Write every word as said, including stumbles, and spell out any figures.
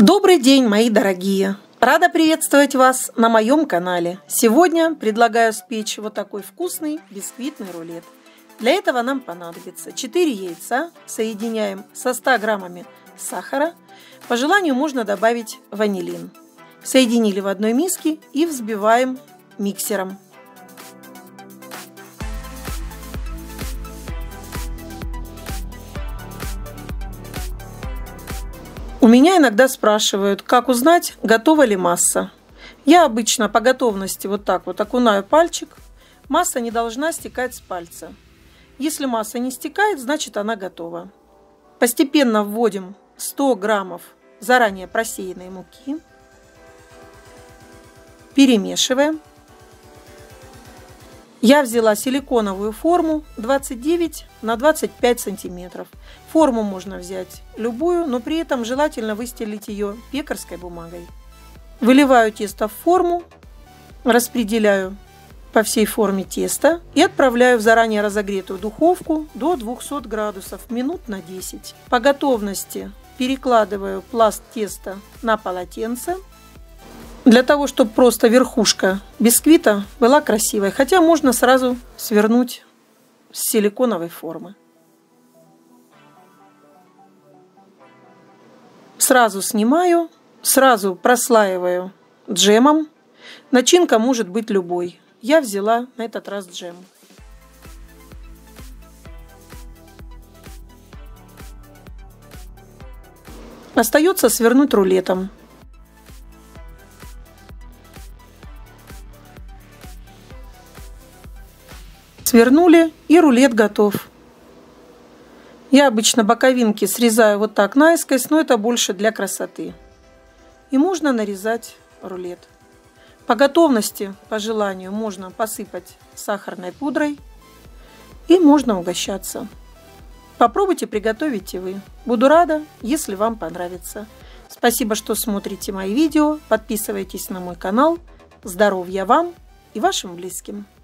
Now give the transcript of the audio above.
Добрый день, мои дорогие! Рада приветствовать вас на моем канале. Сегодня предлагаю спечь вот такой вкусный бисквитный рулет. Для этого нам понадобится четыре яйца, соединяем со ста граммами сахара. По желанию можно добавить ванилин. Соединили в одной миске и взбиваем миксером. У меня иногда спрашивают, как узнать, готова ли масса. Я обычно по готовности вот так вот окунаю пальчик. Масса не должна стекать с пальца. Если масса не стекает, значит она готова. Постепенно вводим сто граммов заранее просеянной муки. Перемешиваем. Я взяла силиконовую форму двадцать девять на двадцать пять сантиметров. Форму можно взять любую, но при этом желательно выстелить ее пекарской бумагой. Выливаю тесто в форму, распределяю по всей форме теста и отправляю в заранее разогретую духовку до двухсот градусов минут на десять. По готовности перекладываю пласт теста на полотенце, для того, чтобы просто верхушка бисквита была красивой. Хотя можно сразу свернуть с силиконовой формы. Сразу снимаю, сразу прослаиваю джемом. Начинка может быть любой. Я взяла на этот раз джем. Остается свернуть рулетом. Свернули, и рулет готов. Я обычно боковинки срезаю вот так наискось, но это больше для красоты. И можно нарезать рулет. По готовности, по желанию, можно посыпать сахарной пудрой и можно угощаться. Попробуйте приготовить и вы. Буду рада, если вам понравится. Спасибо, что смотрите мои видео. Подписывайтесь на мой канал. Здоровья вам и вашим близким.